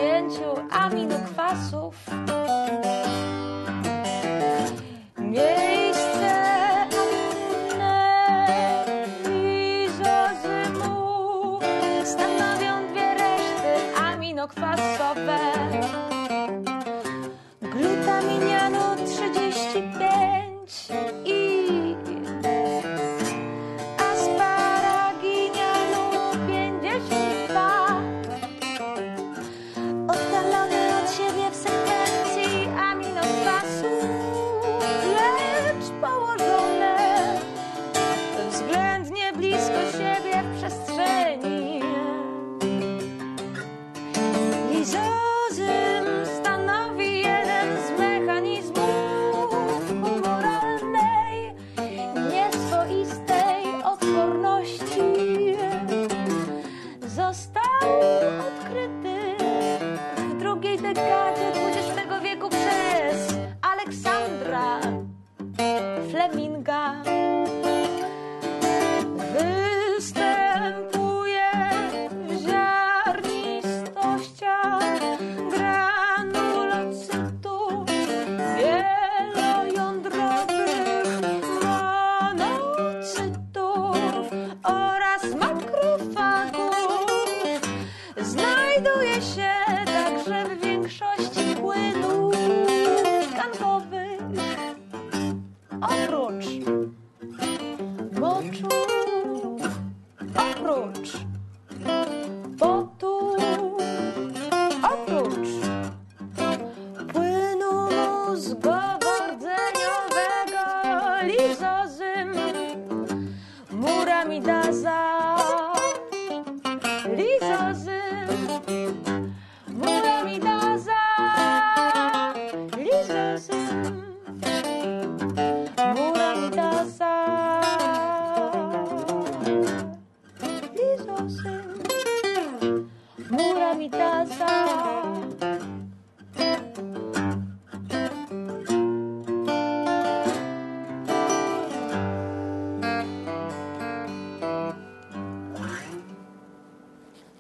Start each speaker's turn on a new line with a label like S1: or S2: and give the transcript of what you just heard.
S1: 5 aminokwasów. Miejsce aminne lizozymu stanowią 2 reszty aminokwasowe. Glutaminianu 35 i asparaginianu 52. Oddalony od siebie w sekwencji aminokwasów, lecz położone względnie blisko siebie w przestrzeni. Lizozym stanowi jeden z mechanizmów humoralnej, nieswoistej odporności. Został odkryty w drugiej dekadzie XX wieku przez Aleksandra Fleminga. Występuje w ziarnistościach granulocytów wielojądrowych, monocytów oraz makrofagów. Znajduje się także w większości płynów tkankowych, oprócz moczu, oprócz potu, oprócz płynu mózgowo-rdzeniowego. Lizozym, muramidaza, lizozym.